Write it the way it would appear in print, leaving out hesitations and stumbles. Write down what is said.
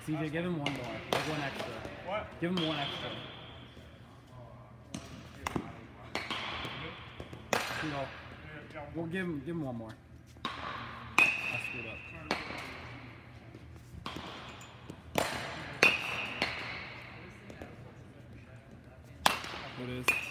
CJ, give him one more. Like one extra. What? Give him one extra. No. We'll give him one more. I screwed up. It is.